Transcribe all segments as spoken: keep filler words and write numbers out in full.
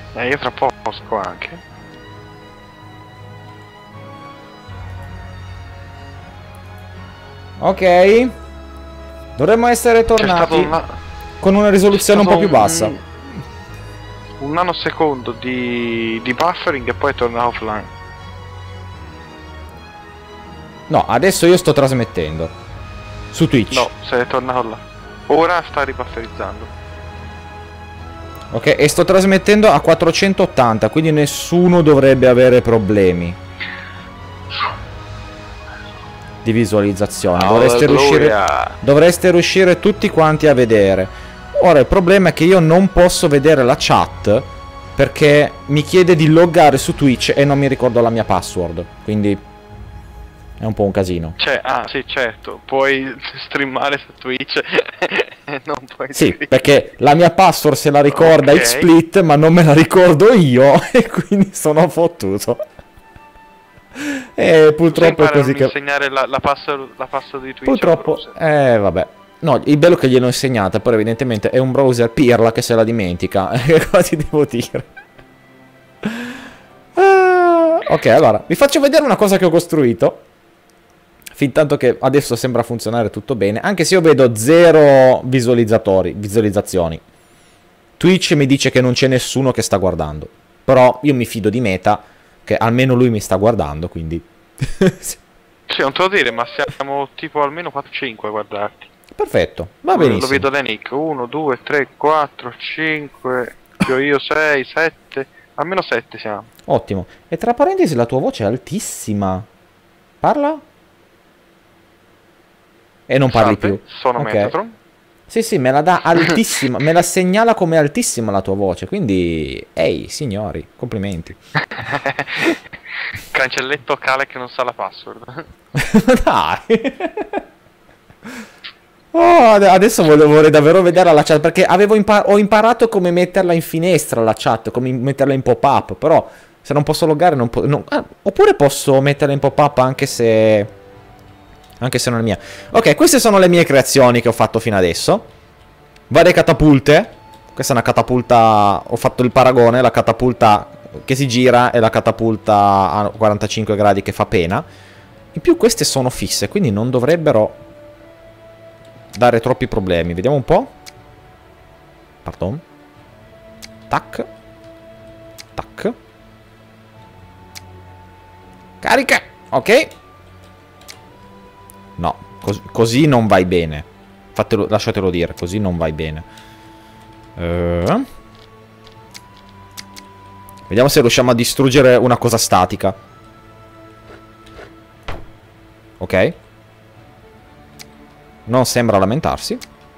Eh, io tra poco esco anche. Ok. Dovremmo essere tornati una... con una risoluzione un po' più bassa. Un, un nanosecondo di, di buffering e poi torna offline. No, adesso io sto trasmettendo su Twitch. No, se è tornato là. Ora sta ribufferizzando. Ok, e sto trasmettendo a quattrocentottanta, quindi nessuno dovrebbe avere problemi di visualizzazione. Dovreste riuscire, dovreste riuscire tutti quanti a vedere. Ora il problema è che io non posso vedere la chat perché mi chiede di loggare su Twitch e non mi ricordo la mia password, quindi è un po' un casino. Cioè, ah sì, certo, puoi streamare su Twitch e non puoi... Sì, perché la mia password se la ricorda okay. XSplit, ma non me la ricordo io e quindi sono fottuto. E purtroppo è così che... insegnare la, la, password, la password di Twitch. Purtroppo, eh vabbè. No, il bello è che gliel'ho insegnata, però evidentemente è un browser pirla che se la dimentica. Che cosa ti devo dire? Ah, ok, allora, vi faccio vedere una cosa che ho costruito. Fintanto che adesso sembra funzionare tutto bene, anche se io vedo zero visualizzatori, visualizzazioni. Twitch mi dice che non c'è nessuno che sta guardando. Però io mi fido di Meta, che almeno lui mi sta guardando, quindi... Sì, non te lo dire, ma siamo tipo almeno quattro cinque a guardarti. Perfetto, va benissimo. Lo vedo da Nick, uno, due, tre, quattro, cinque, più io sei, sette, almeno sette siamo. Ottimo. E tra parentesi la tua voce è altissima. Parla? E non parli Salve, più. Sono okay. Metatron. Sì, sì, me la dà altissima, me la segnala come altissima la tua voce, quindi, ehi, signori, complimenti. Cancelletto Cale che non sa la password. Dai. Oh, adesso volevo, vorrei davvero vedere la chat, perché avevo impar ho imparato come metterla in finestra la chat, come metterla in pop-up, però se non posso loggare non posso... No, ah, oppure posso metterla in pop-up anche se... Anche se non è mia. Ok, queste sono le mie creazioni che ho fatto fino adesso. Varie catapulte. Questa è una catapulta... Ho fatto il paragone, la catapulta che si gira e la catapulta a quarantacinque gradi che fa pena. In più queste sono fisse, quindi non dovrebbero dare troppi problemi. Vediamo un po'. Pardon. Tac. Tac. Carica. Ok. No, cos così non vai bene. Fatelo, lasciatelo dire, così non vai bene. Uh. Vediamo se riusciamo a distruggere una cosa statica. Ok. Non sembra lamentarsi.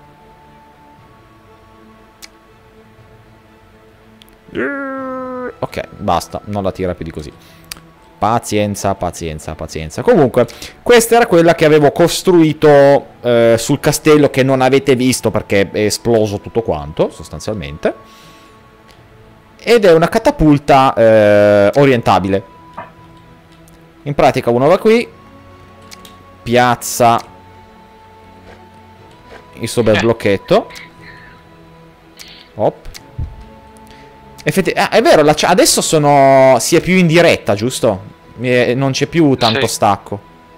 Ok, basta, non la tira più di così. Pazienza, pazienza, pazienza. Comunque, questa era quella che avevo costruito eh, sul castello, che non avete visto perché è esploso tutto quanto, sostanzialmente. Ed è una catapulta eh, orientabile. In pratica uno va qui, piazza il suo bel blocchetto. Hop. Effetti ah, è vero, la adesso sono si è più in diretta, giusto? E non c'è più tanto sì. Stacco.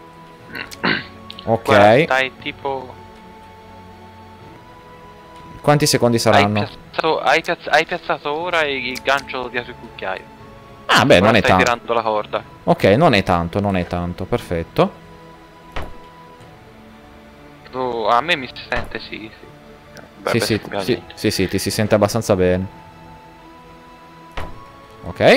Ok. Guarda, dai, tipo... Quanti secondi saranno? Hai piazzato, hai piazz hai piazzato ora il gancio dietro il cucchiaio. Ah beh, ora non è tanto. Stai tirando la corda. Ok, non è tanto, non è tanto, perfetto. Oh, a me mi si sente, sì, sì. Beh, sì, beh, sì, sì, sì, sì, ti si sente abbastanza bene. Ok.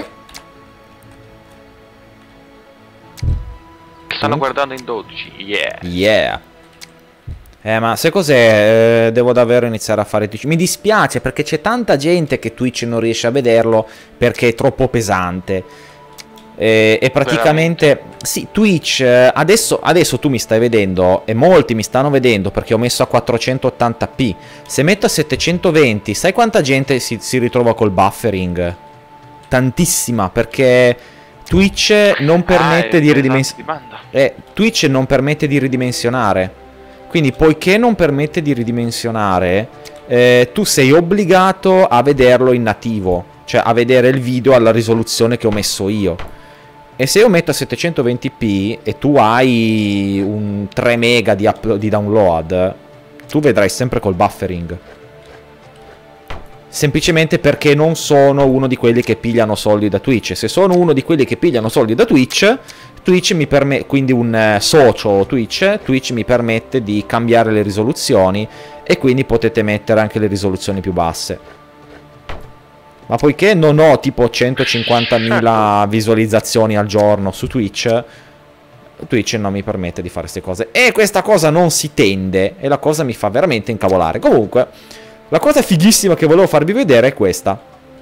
Stanno mm. guardando in dodici, yeah. Yeah. Eh, ma sai cos'è? Eh, devo davvero iniziare a fare Twitch. Mi dispiace perché c'è tanta gente che Twitch non riesce a vederlo perché è troppo pesante. E, e praticamente... Veramente? Sì, Twitch, adesso, adesso tu mi stai vedendo e molti mi stanno vedendo perché ho messo a quattrocentottanta p. Se metto a settecentoventi, sai quanta gente si, si ritrova col buffering? Tantissima, perché Twitch non permette ah, di ridimensionare. Eh, Twitch non permette di ridimensionare. Quindi, poiché non permette di ridimensionare, eh, tu sei obbligato a vederlo in nativo. cioè a vedere il video alla risoluzione che ho messo io. E se io metto a settecentoventi p e tu hai un tre mega di, di download, tu vedrai sempre col buffering. Semplicemente perché non sono uno di quelli che pigliano soldi da Twitch. Se sono uno di quelli che pigliano soldi da Twitch, Twitch mi permette, quindi un eh, socio Twitch, Twitch mi permette di cambiare le risoluzioni e quindi potete mettere anche le risoluzioni più basse. Ma poiché non ho tipo centocinquantamila visualizzazioni al giorno su Twitch, Twitch non mi permette di fare queste cose. E questa cosa non si tende e la cosa mi fa veramente incavolare. Comunque, la cosa fighissima che volevo farvi vedere è questa.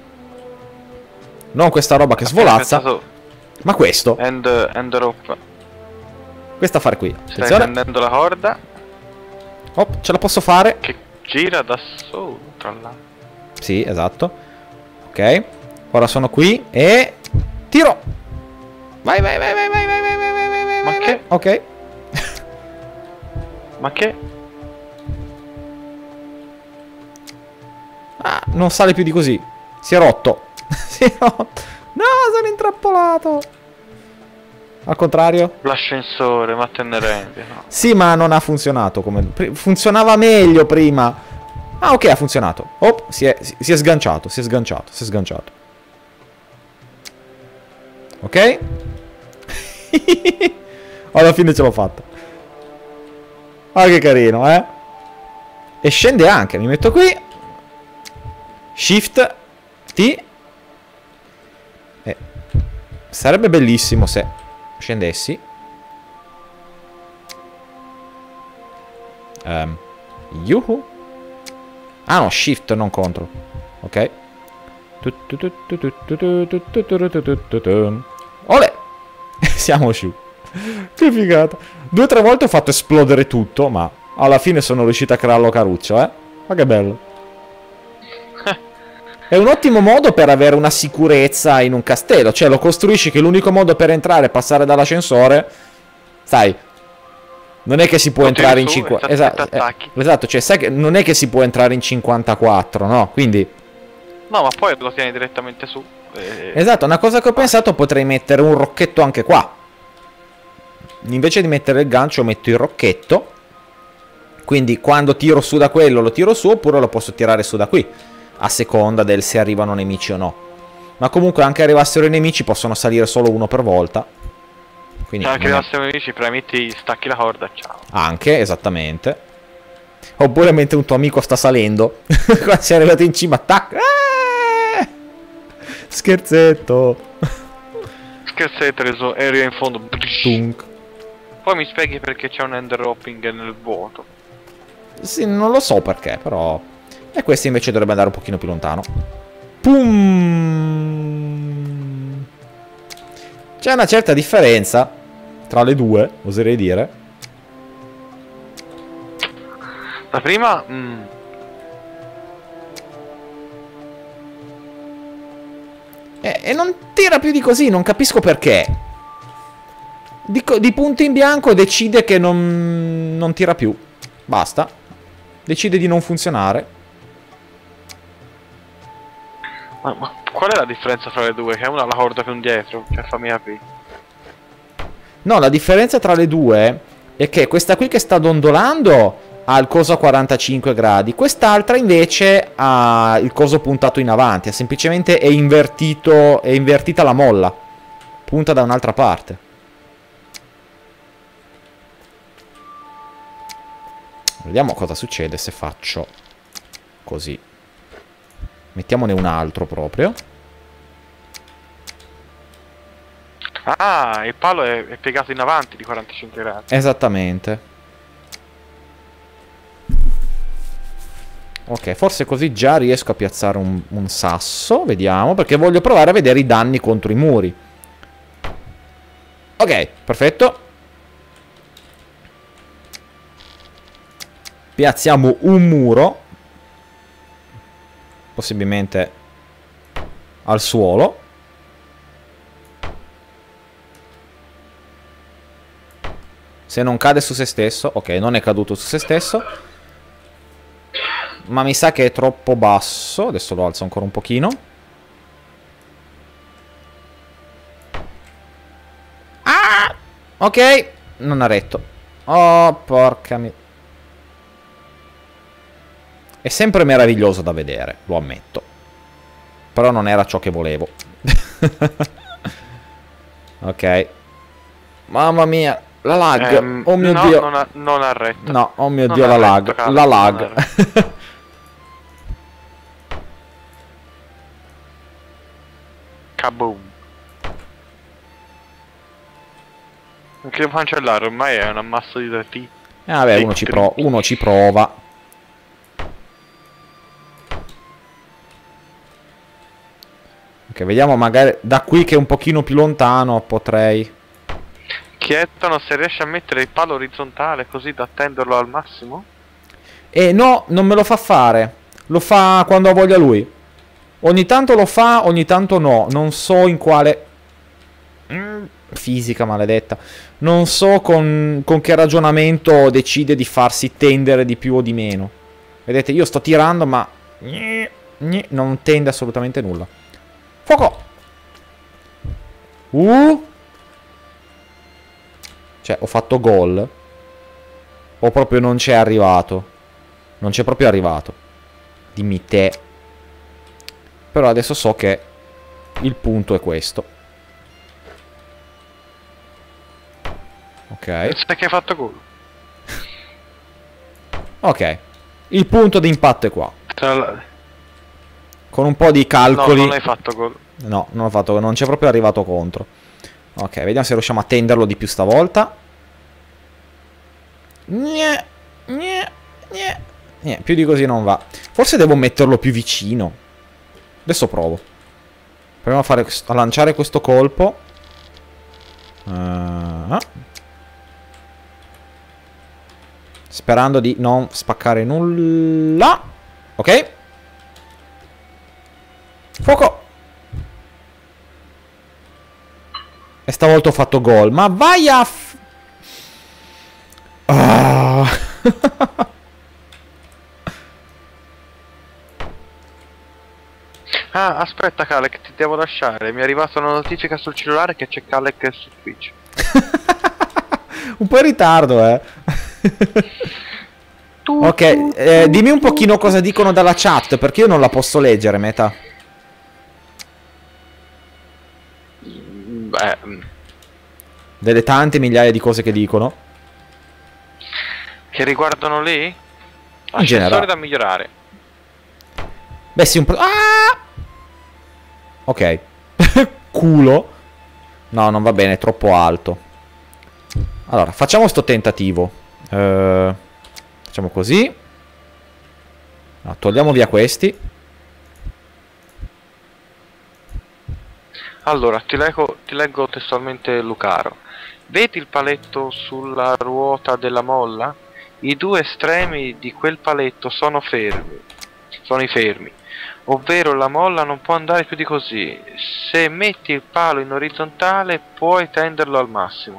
Non questa roba che svolazza, ma questo. End, end rope. Questa fare qui. Stai Attenzione. prendendo la corda. Oh, ce la posso fare? Che gira da solo, tra l'altro. Sì, esatto. Ok. Ora sono qui e... tiro! Vai, vai, vai, vai, vai, vai, vai, vai, vai, vai, Ma vai, che? Ok. Ma che? Ah, non sale più di così. Si è rotto. Si è rotto. No, sono intrappolato. Al contrario? L'ascensore, ma te ne rendi, no? Sì, ma non ha funzionato come... funzionava meglio prima. Ah, ok, ha funzionato. Oh, si è, si è sganciato, si è sganciato, si è sganciato. Ok? Alla fine ce l'ho fatta. Ah, che carino, eh? E scende anche, mi metto qui. Shift T. Eh, sarebbe bellissimo se scendessi. Um, yuhu. Ah no, shift non contro. Ok. Ole. Siamo su. Che figata. Due o tre volte ho fatto esplodere tutto, ma alla fine sono riuscito a crearlo caruccio, eh. Ma che bello. È un ottimo modo per avere una sicurezza in un castello. Cioè lo costruisci che l'unico modo per entrare è passare dall'ascensore. Sai, non è che si può Lo entrare in tiri su cinquanta... e Esatto, ti attacchi. eh, esatto, cioè sai che non è che si può entrare in cinquantaquattro, no? Quindi... No, ma poi lo tieni direttamente su. E... Esatto, una cosa che ho pensato, potrei mettere un rocchetto anche qua. Invece di mettere il gancio metto il rocchetto. Quindi quando tiro su da quello lo tiro su, oppure lo posso tirare su da qui, a seconda del se arrivano nemici o no. Ma comunque anche arrivassero i nemici possono salire solo uno per volta. Quindi Cioè, anche non i è... nostri amici, premiti, stacchi la corda, ciao. Anche, esattamente. Oppure mentre un tuo amico sta salendo, quando sei arrivato in cima, tac. Eh! Scherzetto. Scherzetto, eri in fondo. Tunk. Poi mi spieghi perché c'è un end hopping nel vuoto. Sì, non lo so perché, però... E questo invece dovrebbe andare un pochino più lontano. Pum! C'è una certa differenza tra le due, oserei dire. La prima... Mm. E, e non tira più di così, non capisco perché. Di, di punto in bianco decide che non, non tira più. Basta. Decide di non funzionare. Ma, ma qual è la differenza tra le due? Che una ha la corda più indietro, cioè fammi capire. No, la differenza tra le due è che questa qui che sta dondolando ha il coso a quarantacinque gradi, quest'altra invece ha il coso puntato in avanti, è semplicemente è invertito, è invertita la molla, punta da un'altra parte. Vediamo cosa succede se faccio così. Mettiamone un altro proprio. Ah, il palo è, è piegato in avanti di quarantacinque gradi. Esattamente. Ok, forse così già riesco a piazzare un, un sasso. Vediamo, perché voglio provare a vedere i danni contro i muri. Ok, perfetto. Piazziamo un muro. Possibilmente al suolo. Se non cade su se stesso. Ok, non è caduto su se stesso. Ma mi sa che è troppo basso. Adesso lo alzo ancora un pochino. Ok, non ha retto. Oh, porca mi... È sempre meraviglioso da vedere, lo ammetto. Però non era ciò che volevo. Ok. Mamma mia, la lag. Ehm, Oh mio no, Dio. Non ha, non ha retto. No, oh mio Non Dio, ha la retto, lag. Caleb, La non ha lag. retto. Kaboom. Non che devo cancellare, ormai è un ammasso di dati. Eh, vabbè, uno ci, pro uno ci prova. Ok, vediamo magari da qui che è un pochino più lontano potrei... Chiedono se riesce a mettere il palo orizzontale così da tenderlo al massimo. Eh no, non me lo fa fare. Lo fa quando ha voglia lui. Ogni tanto lo fa, ogni tanto no. Non so in quale... Mm, fisica maledetta. Non so con, con che ragionamento decide di farsi tendere di più o di meno. Vedete, io sto tirando ma... Non tende assolutamente nulla. Fuoco! Uh! Cioè, ho fatto gol. O proprio non c'è arrivato. Non c'è proprio arrivato. Dimmi te. Però adesso so che il punto è questo. Ok. Sai che hai fatto gol. Ok. Il punto di impatto è qua. Tra... Con un po' di calcoli... No, non hai fatto gol. No, non ho fatto, non c'è proprio arrivato contro. Ok, vediamo se riusciamo a tenderlo di più stavolta. Gne, gne, gne. Gne, più di così non va. Forse devo metterlo più vicino. Adesso provo. Proviamo a, fare, a lanciare questo colpo. Uh, sperando di non spaccare nulla. Ok. Fuoco. E stavolta ho fatto gol. Ma vai a... F ah. Ah, aspetta Caleb, che ti devo lasciare. Mi è arrivata una notifica sul cellulare che c'è Caleb su Twitch. Un po' in ritardo, eh. Ok, eh, dimmi un pochino cosa dicono dalla chat, perché io non la posso leggere, Meta. Beh... Delle tante migliaia di cose che dicono. Che riguardano lì? In generale. Ascensore da migliorare. Beh sì, un po'... Ah! Ok. Culo. No, non va bene, è troppo alto. Allora, facciamo sto tentativo. Uh, facciamo così. No, togliamo via questi. Allora, ti leggo, ti leggo testualmente Lucaro. Vedi il paletto sulla ruota della molla? I due estremi di quel paletto sono fermi. Sono i fermi. Ovvero la molla non può andare più di così. Se metti il palo in orizzontale puoi tenderlo al massimo.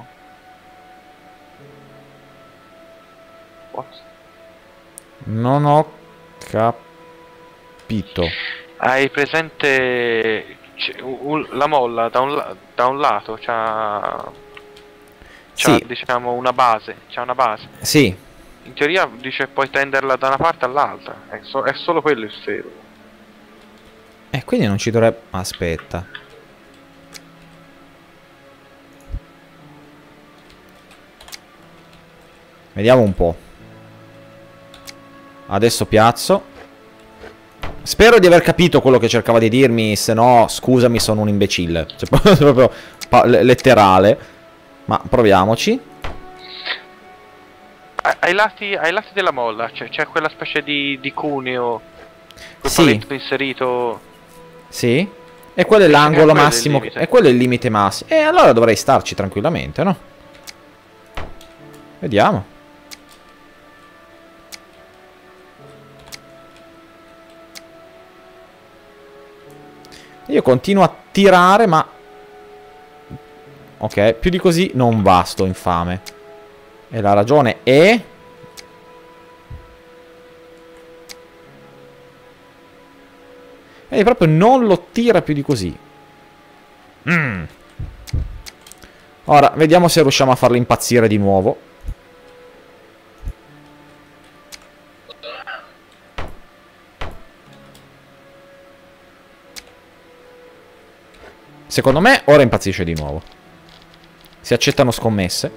What? Non ho capito. Hai presente la molla da un, da un lato c'ha, c'ha sì. diciamo una base, c'ha una base. Sì. In teoria dice puoi tenderla da una parte all'altra, è, so, è solo quello il sfero. E eh, quindi non ci dovrebbe... Aspetta. Vediamo un po'. Adesso piazzo. Spero di aver capito quello che cercava di dirmi, se no, scusami, sono un imbecille. Cioè, proprio letterale. Ma proviamoci. Ai lati, ai lati della molla c'è cioè, quella specie di, di cuneo. Quel sì. paletto inserito. Sì. E quello è l'angolo massimo. E quello è il limite massimo. E allora dovrei starci tranquillamente, no? Vediamo. Io continuo a tirare, ma... Ok, più di così non va, sto infame. E la ragione è... E proprio non lo tira più di così. Mm. Ora, vediamo se riusciamo a farlo impazzire di nuovo. Secondo me ora impazzisce di nuovo. Si accettano scommesse.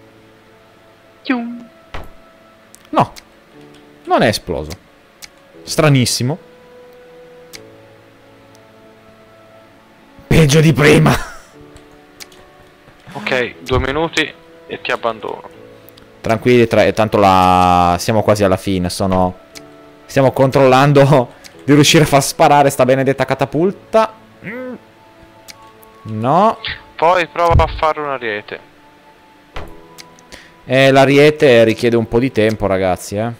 No, non è esploso. Stranissimo. Peggio di prima. Ok, due minuti e ti abbandono. Tranquilli, tra... tanto la... siamo quasi alla fine. Sono... Stiamo controllando di riuscire a far sparare sta benedetta catapulta. No. Poi prova a fare un ariete. Eh, l'ariete richiede un po' di tempo, ragazzi, eh.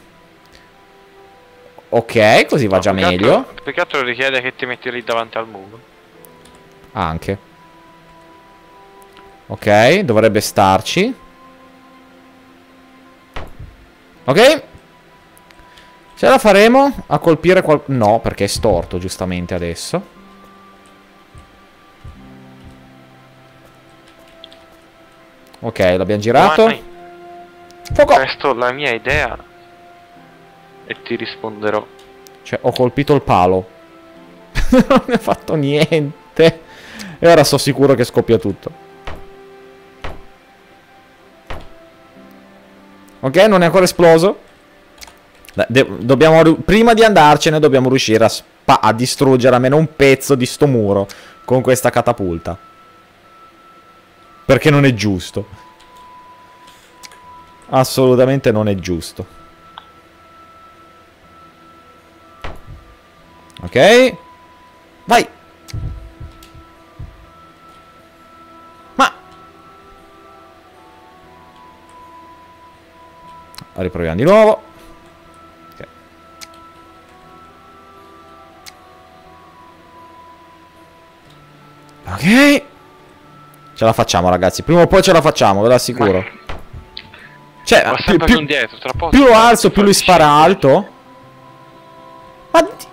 Ok, così va No, già più che meglio. altro- Più che altro richiede che ti metti lì davanti al muro. Anche. Ok, dovrebbe starci. Ok. Ce la faremo a colpire qual... No, perché è storto, giustamente, adesso. Ok, l'abbiamo girato. Domani Fuoco! presto la mia idea e ti risponderò. Cioè, ho colpito il palo. Non mi ha fatto niente. E ora sono sicuro che scoppia tutto. Ok, non è ancora esploso. Dobbiamo, prima di andarcene dobbiamo riuscire a, spa a distruggere almeno un pezzo di sto muro con questa catapulta. Perché non è giusto. Assolutamente non è giusto. Ok. Vai. Ma riproviamo di nuovo. Ok. Ok. Ce la facciamo, ragazzi. Prima o poi ce la facciamo, ve lo assicuro. Cioè, Va più, sempre più, indietro, tra poco. più lo alzo, più lui spara alto. Ma... di-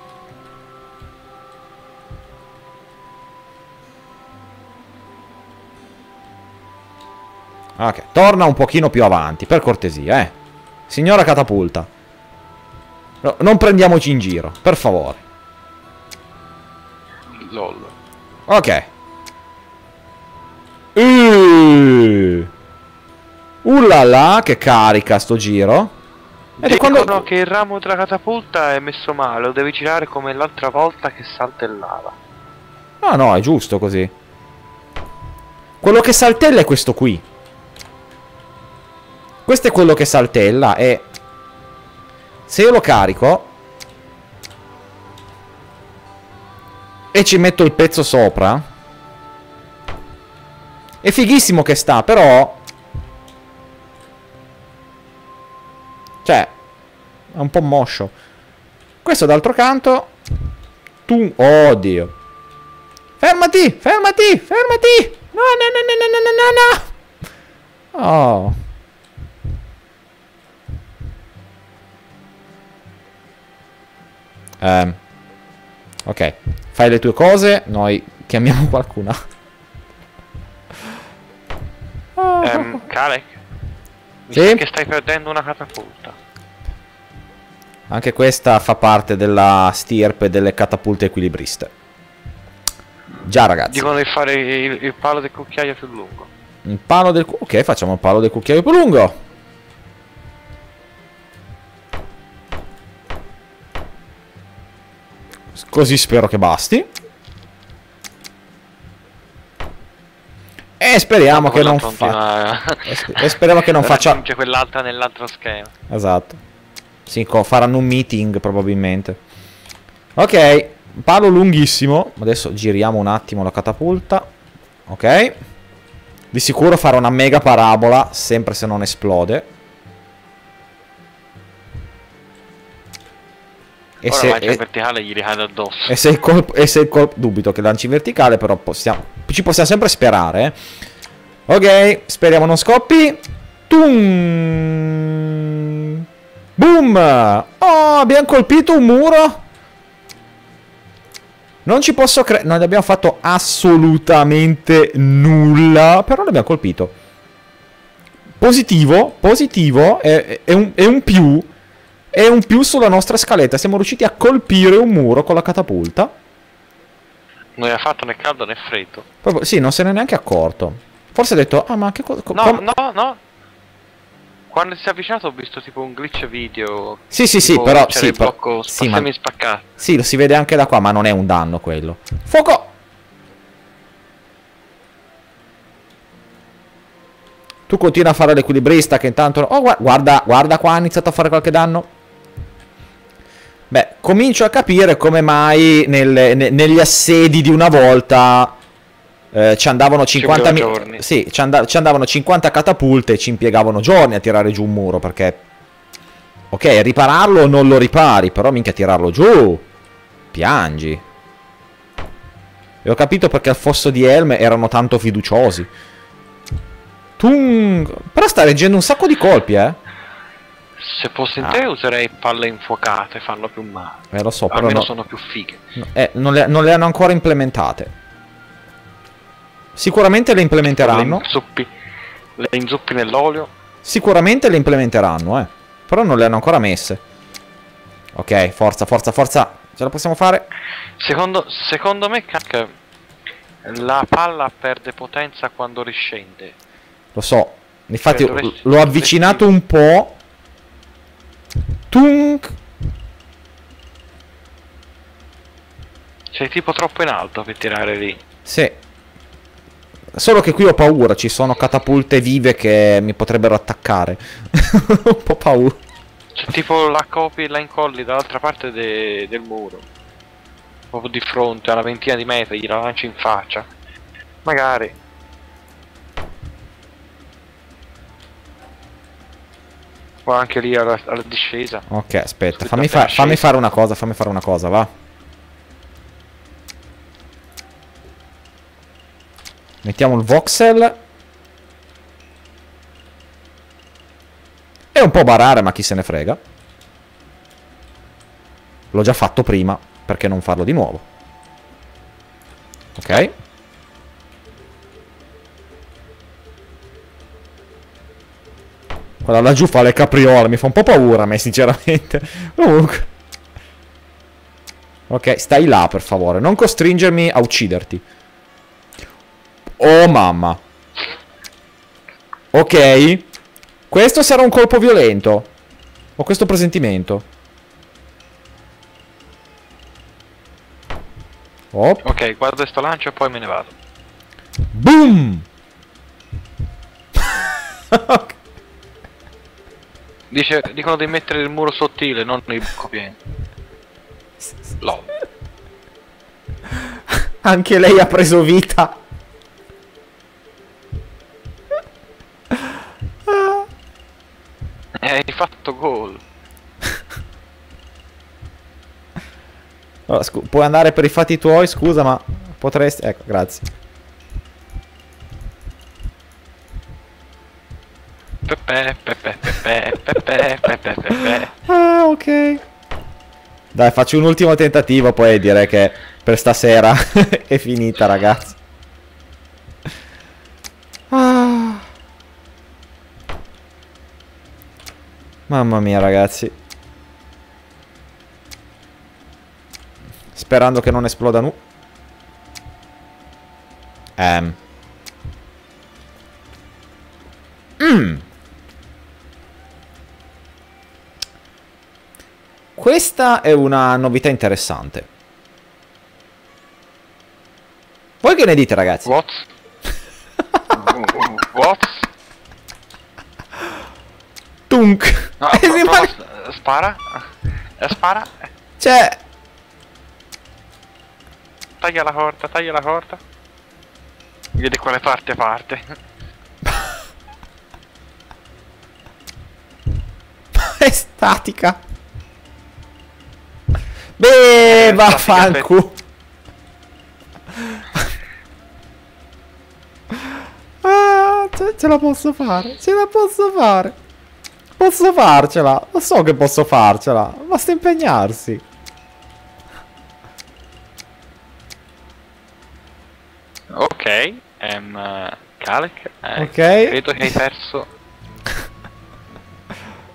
Ok, torna un pochino più avanti, per cortesia, eh. Signora catapulta. No, non prendiamoci in giro, per favore. LOL. Ok. Uh. Ullala, che carica sto giro. Ed è Dicono quando... che il ramo della catapulta è messo male, lo devi girare come l'altra volta che saltellava. No, no, è giusto così. Quello che saltella è questo qui. Questo è quello che saltella e... Se io lo carico... E ci metto il pezzo sopra... È fighissimo che sta, però... Cioè... È un po' moscio. Questo d'altro canto... Tu... Oddio. Fermati! Fermati! Fermati! No, no, no, no, no, no, no, no! Oh... Um, ok, fai le tue cose, noi chiamiamo qualcuno. Oh. Ehm, Kalec? Mi Sì? sa che stai perdendo una catapulta. Anche questa fa parte della stirpe delle catapulte equilibriste. Già, ragazzi. Dicono di fare il, il palo del cucchiaio più lungo. Un palo del... cu- Ok, facciamo il palo del cucchiaio più lungo. Così spero che basti. E speriamo che non fa... E, sp e speriamo che non faccia... C'è quell'altra nell'altro schema. Esatto. Sì, faranno un meeting probabilmente. Ok, palo lunghissimo. Adesso giriamo un attimo la catapulta. Ok. Di sicuro farà una mega parabola, sempre se non esplode. E Ora se, lancia e, verticale gli ricade addosso. e se il colpo, e se il colpo, dubito che lanci verticale, però possiamo, ci possiamo sempre sperare. Eh. Ok, speriamo non scoppi. Tum! Boom! Oh, abbiamo colpito un muro. Non ci posso credere. Non abbiamo fatto assolutamente nulla, però l'abbiamo colpito. Positivo, positivo, è, è, un, è un più. È un più sulla nostra scaletta. Siamo riusciti a colpire un muro con la catapulta. Non gli ha fatto né caldo né freddo. Proprio, sì, non se ne è neanche accorto. Forse ha detto, ah ma che cosa... No, no, no. Quando si è avvicinato ho visto tipo un glitch video. Sì, sì, sì, tipo però... c'era Sì, il però blocco sì, ma... spaccato. sì, lo si vede anche da qua, ma non è un danno quello. Fuoco! Tu continui a fare l'equilibrista che intanto... Oh, guarda, guarda qua, ha iniziato a fare qualche danno. Beh, comincio a capire come mai nel, ne, negli assedi di una volta eh, ci andavano cinquanta giorni. Sì, ci, and ci andavano cinquanta catapulte e ci impiegavano giorni a tirare giù un muro, perché... Ok, ripararlo non lo ripari, però minchia tirarlo giù. Piangi. E ho capito perché al fosso di Helm erano tanto fiduciosi. Tung. Però sta reggendo un sacco di colpi, eh. Se fossi in ah. te userei palle infuocate, fanno più male. Eh, lo so, però almeno no. sono più fighe. No, eh, non le, non le hanno ancora implementate. Sicuramente le implementeranno. Le inzuppi, le inzuppi nell'olio. Sicuramente le implementeranno, eh. Però non le hanno ancora messe. Ok, forza, forza, forza. Ce la possiamo fare? Secondo, secondo me la palla perde potenza quando riscende. Lo so. Infatti cioè, dovresti, l'ho avvicinato dovresti... un po'. Tunk. Sei tipo troppo in alto per tirare lì. Sì. Solo che qui ho paura, ci sono catapulte vive che mi potrebbero attaccare. Ho un po' paura. C'è tipo la copi e la incolli dall'altra parte de del muro. Proprio di fronte, a una ventina di metri, gliela lanci in faccia. Magari. O anche lì alla, alla discesa. Ok, aspetta, fammi, fa fammi fare una cosa, fammi fare una cosa, va. Mettiamo il voxel. È un po' barare, ma chi se ne frega. L'ho già fatto prima, perché non farlo di nuovo? Ok. Quella laggiù fa le capriole, mi fa un po' paura a me, sinceramente. Comunque. Ok, stai là, per favore. Non costringermi a ucciderti. Oh, mamma. Ok. Questo sarà un colpo violento. Ho questo presentimento. Oh. Ok, guarda sto lancio e poi me ne vado. Boom! Ok. Dice, dicono di mettere il muro sottile, non il buco pieno. Lol. Anche lei ha preso vita. Eh, hai fatto gol. Allora, puoi andare per i fatti tuoi, scusa, ma potresti... Ecco, grazie. Pepe, pepe, pepe, pepe, pepe, pepe. Ah, ok. Dai, faccio un ultimo tentativo, poi direi che per stasera è finita, ragazzi. Ah. Mamma mia, ragazzi. Sperando che non esploda nu. Ehm. Mm. Questa è una novità interessante. Voi che ne dite, ragazzi? What? What? Tunk. No, Eh, no, rimane... no, spara. Eh, spara. Cioè... Taglia la corda, taglia la corda. Vedi quale parte parte. È statica. Beh, Eh, vaffanculo. Ah, ce, ce la posso fare. Ce la posso fare. Posso farcela. Lo so che posso farcela. Basta impegnarsi. Ok, um, Kalec, eh, Ok. credo che hai perso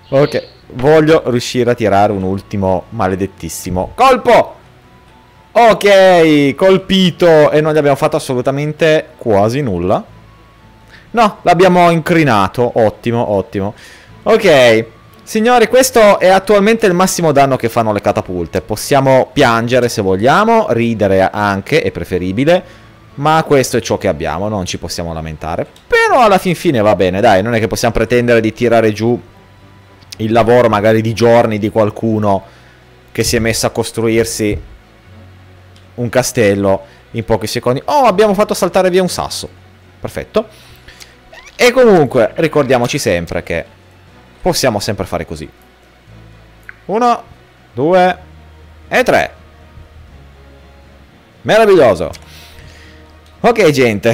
Ok, voglio riuscire a tirare un ultimo maledettissimo colpo. Ok, colpito. E non gli abbiamo fatto assolutamente quasi nulla. No, l'abbiamo incrinato. Ottimo, ottimo. Ok, signori, questo è attualmente il massimo danno che fanno le catapulte. Possiamo piangere se vogliamo, ridere anche, è preferibile, ma questo è ciò che abbiamo, non ci possiamo lamentare. Però alla fin fine va bene, dai, non è che possiamo pretendere di tirare giù il lavoro magari di giorni di qualcuno che si è messo a costruirsi un castello in pochi secondi. Oh, abbiamo fatto saltare via un sasso. Perfetto. E comunque ricordiamoci sempre che possiamo sempre fare così. Uno, due e tre. Meraviglioso. Ok, gente.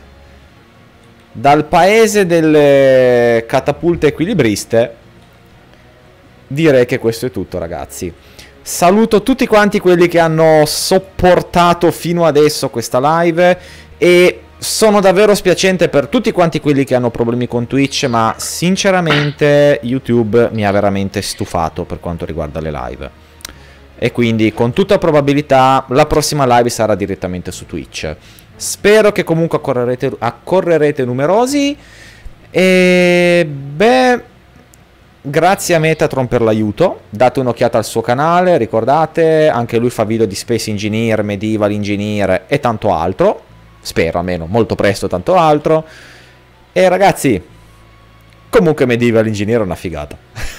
Dal paese delle catapulte equilibriste direi che questo è tutto, ragazzi. Saluto tutti quanti quelli che hanno sopportato fino adesso questa live e sono davvero spiacente per tutti quanti quelli che hanno problemi con Twitch, ma sinceramente YouTube mi ha veramente stufato per quanto riguarda le live. E quindi con tutta probabilità la prossima live sarà direttamente su Twitch. Spero che comunque accorrerete, accorrerete numerosi. E beh, grazie a Metatron per l'aiuto. Date un'occhiata al suo canale, ricordate, anche lui fa video di Space Engineer, Medieval Engineer e tanto altro. Spero almeno, molto presto tanto altro. E ragazzi, comunque Medieval Engineer è una figata.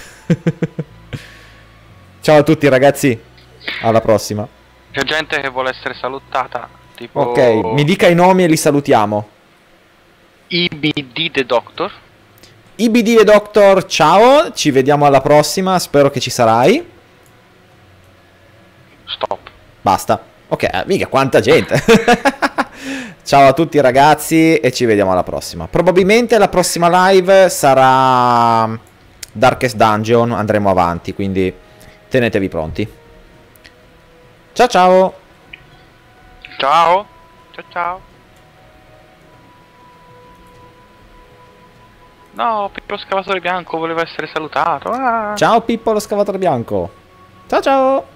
Ciao a tutti ragazzi, alla prossima. C'è gente che vuole essere salutata, tipo... Ok, mi dica i nomi e li salutiamo. I B D The Doctor. I B D The Doctor, ciao, ci vediamo alla prossima, spero che ci sarai. Stop. Basta. Ok, mica quanta gente. Ciao a tutti ragazzi e ci vediamo alla prossima. Probabilmente la prossima live sarà Darkest Dungeon, andremo avanti, quindi tenetevi pronti. Ciao ciao. Ciao. Ciao ciao. No, Pippo Scavatore Bianco voleva essere salutato. Ah. Ciao Pippo lo scavatore bianco. Ciao ciao.